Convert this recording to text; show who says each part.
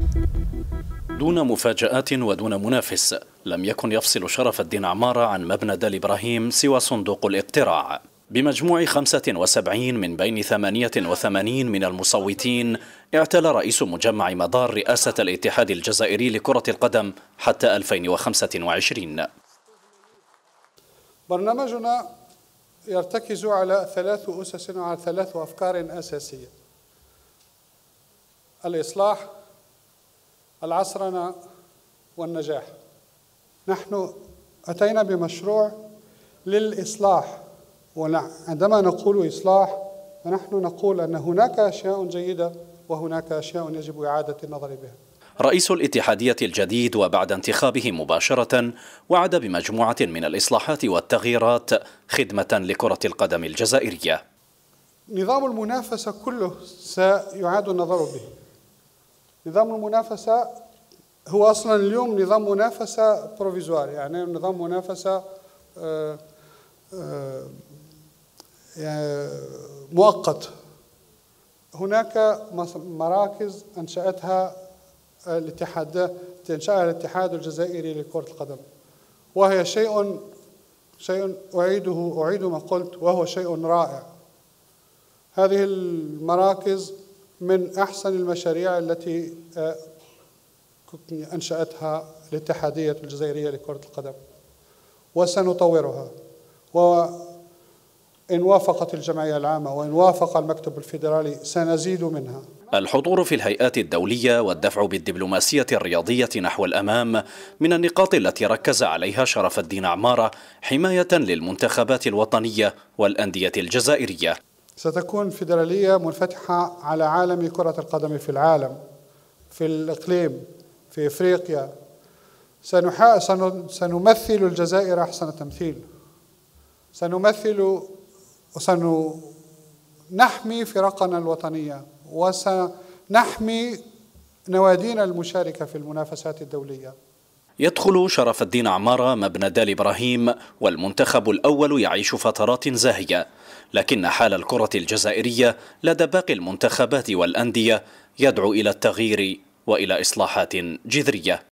Speaker 1: دون مفاجآت ودون منافس، لم يكن يفصل شرف الدين عمارة عن مبنى دال إبراهيم سوى صندوق الاقتراع. بمجموع 75 من بين 88 من المصوتين، اعتلى رئيس مجمع مدار رئاسة الاتحاد الجزائري لكرة القدم حتى 2025.
Speaker 2: برنامجنا يرتكز على 3 أسس وعلى 3 أفكار أساسية: الإصلاح، العصرنة، والنجاح. نحن أتينا بمشروع للإصلاح، وعندما نقول إصلاح فنحن نقول أن هناك أشياء جيدة وهناك أشياء يجب إعادة النظر بها.
Speaker 1: رئيس الاتحادية الجديد وبعد انتخابه مباشرة وعد بمجموعة من الإصلاحات والتغييرات خدمة لكرة القدم الجزائرية.
Speaker 2: نظام المنافسة كله سيعاد النظر به. نظام المنافسة هو أصلا اليوم نظام منافسة بروفيزوار، يعني نظام منافسة مؤقت. هناك مراكز أنشأها الاتحاد الجزائري لكرة القدم، وهي شيء أعيد ما قلت، وهو شيء رائع. هذه المراكز من أحسن المشاريع التي أنشأتها الاتحادية الجزائرية لكرة القدم، وسنطورها، وإن وافقت الجمعية العامة وإن وافق المكتب الفيدرالي سنزيد منها.
Speaker 1: الحضور في الهيئات الدولية والدفع بالدبلوماسية الرياضية نحو الأمام من النقاط التي ركز عليها شرف الدين عمارة حماية للمنتخبات الوطنية والأندية الجزائرية.
Speaker 2: ستكون فيدرالية منفتحة على عالم كرة القدم في العالم، في الإقليم، في إفريقيا. سنمثل الجزائر أحسن تمثيل، وسنحمي فرقنا الوطنية، وسنحمي نوادينا المشاركة في المنافسات الدولية.
Speaker 1: يدخل شرف الدين عمارة مبنى دال إبراهيم والمنتخب الأول يعيش فترات زاهية، لكن حال الكرة الجزائرية لدى باقي المنتخبات والأندية يدعو إلى التغيير وإلى إصلاحات جذرية.